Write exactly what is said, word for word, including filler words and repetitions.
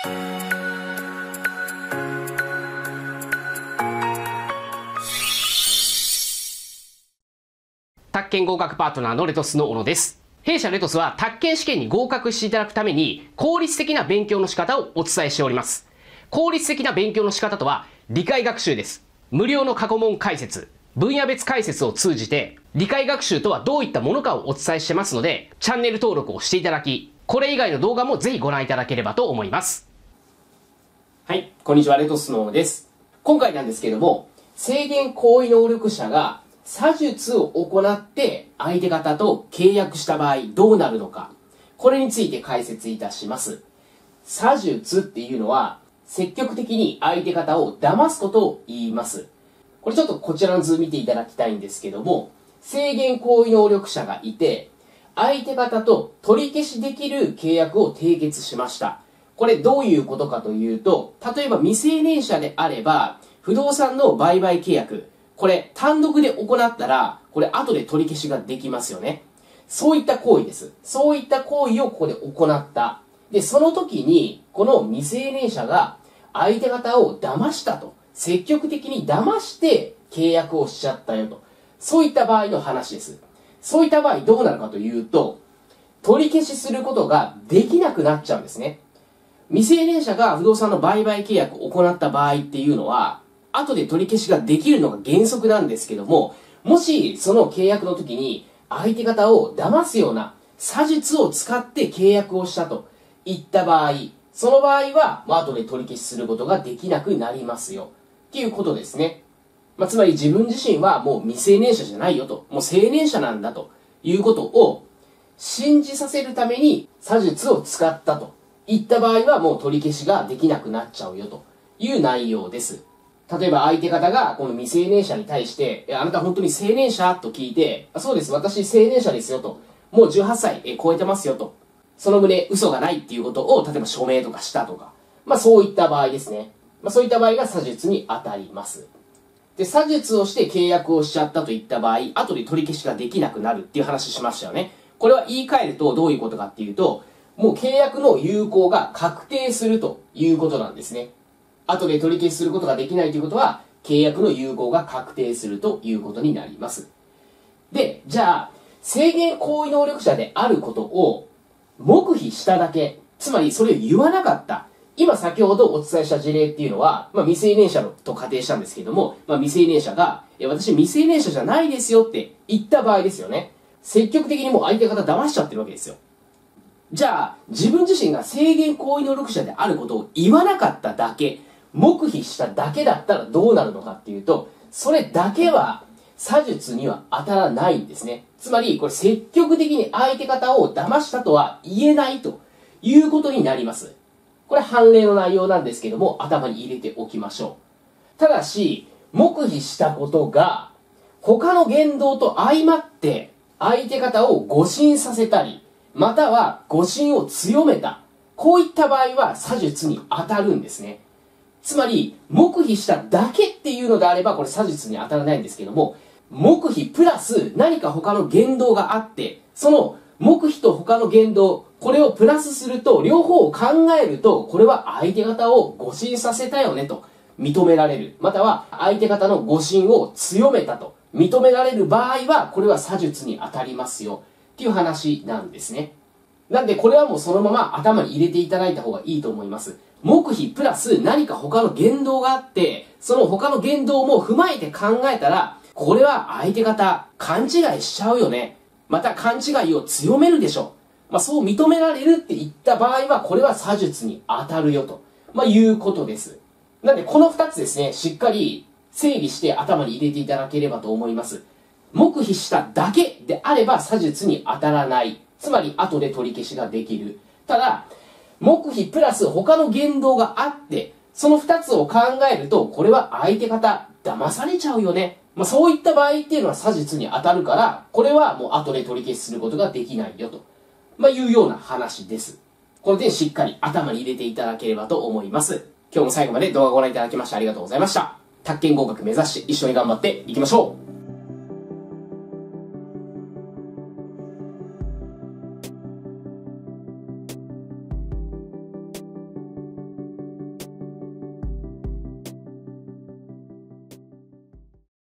宅建合格パートナーのレトスの小野です。弊社レトスは宅建試験に合格していただくために効率的な勉強の仕方をお伝えしております。効率的な勉強の仕方とは理解学習です。無料の過去問解説、分野別解説を通じて理解学習とはどういったものかをお伝えしてますので、チャンネル登録をしていただき、これ以外の動画もぜひご覧いただければと思います。はい、こんにちは、レトスの小野です。今回なんですけれども、制限行為能力者が詐術を行って相手方と契約した場合どうなるのか、これについて解説いたします。詐術っていうのは積極的に相手方を騙すことを言います。これちょっとこちらの図見ていただきたいんですけども、制限行為能力者がいて相手方と取り消しできる契約を締結しました。これどういうことかというと、例えば未成年者であれば不動産の売買契約、これ単独で行ったら、これ後で取り消しができますよね。そういった行為です。そういった行為をここで行った。で、その時に、この未成年者が相手方を騙したと。積極的に騙して契約をしちゃったよと。そういった場合の話です。そういった場合どうなるかというと、取り消しすることができなくなっちゃうんですね。未成年者が不動産の売買契約を行った場合っていうのは、後で取り消しができるのが原則なんですけども、もしその契約の時に相手方を騙すような詐術を使って契約をしたといった場合、その場合は、まあ、後で取り消しすることができなくなりますよっていうことですね。まあ、つまり自分自身はもう未成年者じゃないよと、もう成年者なんだということを信じさせるために詐術を使ったといった場合はもう取り消しができなくなっちゃうよという内容です。例えば相手方がこの未成年者に対して、あなた本当に成年者と聞いて、そうです、私成年者ですよと。もうじゅうはっさい超えてますよと。その旨嘘がないっていうことを、例えば署名とかしたとか。まあそういった場合ですね。まあそういった場合が詐術に当たります。で、詐術をして契約をしちゃったといった場合、後で取り消しができなくなるっていう話しましたよね。これは言い換えるとどういうことかっていうと、もう契約の有効が確定するということなんですね。後で取り消しすることができないということは、契約の有効が確定するということになります。で、じゃあ、制限行為能力者であることを黙秘しただけ、つまりそれを言わなかった。今先ほどお伝えした事例っていうのは、まあ、未成年者と仮定したんですけども、まあ、未成年者が、私未成年者じゃないですよって言った場合ですよね。積極的にもう相手方騙しちゃってるわけですよ。じゃあ、自分自身が制限行為能力者であることを言わなかっただけ、黙秘しただけだったらどうなるのかっていうと、それだけは詐術には当たらないんですね。つまり、これ積極的に相手方を騙したとは言えないということになります。これ判例の内容なんですけども、頭に入れておきましょう。ただし、黙秘したことが他の言動と相まって相手方を誤信させたり、または誤信を強めた。こういった場合は詐術に当たるんですね。つまり、黙秘しただけっていうのであれば、これ詐術に当たらないんですけども、黙秘プラス何か他の言動があって、その黙秘と他の言動、これをプラスすると、両方を考えると、これは相手方を誤信させたよねと認められる。または相手方の誤信を強めたと認められる場合は、これは詐術に当たりますよっていう話なんですね。なんでこれはもうそのまま頭に入れていただいた方がいいと思います。黙秘プラス何か他の言動があって、その他の言動も踏まえて考えたら、これは相手方勘違いしちゃうよね。また勘違いを強めるでしょう。まあそう認められるって言った場合は、これは詐術に当たるよと、まあ、いうことです。なんでこの二つですね、しっかり整理して頭に入れていただければと思います。黙秘しただけであれば詐術に当たらない。つまり後で取り消しができる。ただ、黙秘プラス他の言動があって、その二つを考えると、これは相手方騙されちゃうよね。まあ、そういった場合っていうのは詐術に当たるから、これはもう後で取り消しすることができないよと、まあ、いうような話です。この点しっかり頭に入れていただければと思います。今日も最後まで動画をご覧いただきましてありがとうございました。宅建合格目指して一緒に頑張っていきましょう。